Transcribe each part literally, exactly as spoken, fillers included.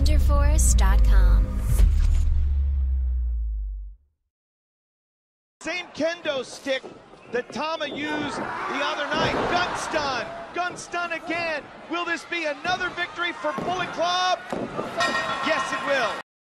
Thunder Force dot com. Same kendo stick that Tama used the other night. Gun stun. Gun stun again. Will this be another victory for Bullet Club? Yes, it will.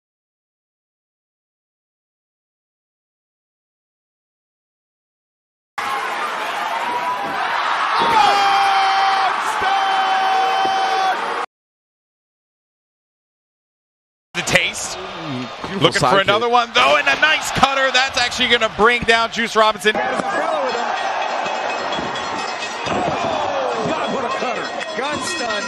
The taste. Beautiful Looking for sidekick. another one, though, and a nice cutter. That's actually going to bring down Juice Robinson. God, what a cutter. Gun stun.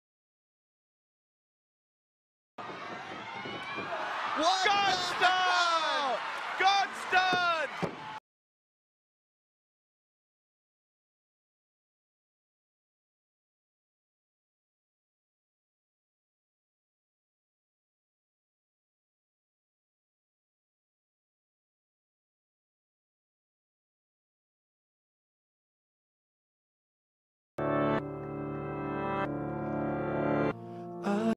What? Gun stun!